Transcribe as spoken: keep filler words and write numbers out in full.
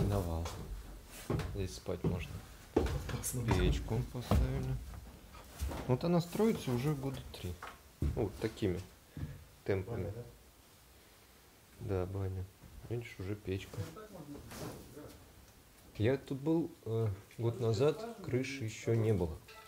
миновал. Здесь спать можно. Опасно. Печку поставили. Вот она строится уже года три. Ну, вот такими темпами. Баня, да? Да, баня. Видишь, уже печка. Я тут был э, год назад, крыши еще не было.